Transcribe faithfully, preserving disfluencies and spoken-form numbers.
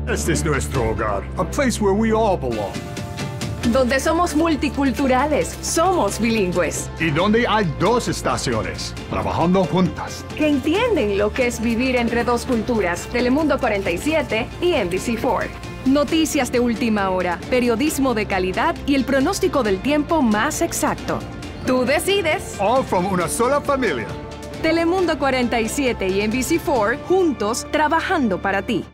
Este es nuestro hogar, a place where we all belong. Donde somos multiculturales, somos bilingües. Y donde hay dos estaciones, trabajando juntas. Que entienden lo que es vivir entre dos culturas, Telemundo cuarenta y siete y N B C cuatro. Noticias de última hora, periodismo de calidad y el pronóstico del tiempo más exacto. Tú decides. All from una sola familia. Telemundo cuarenta y siete y N B C cuatro juntos trabajando para ti.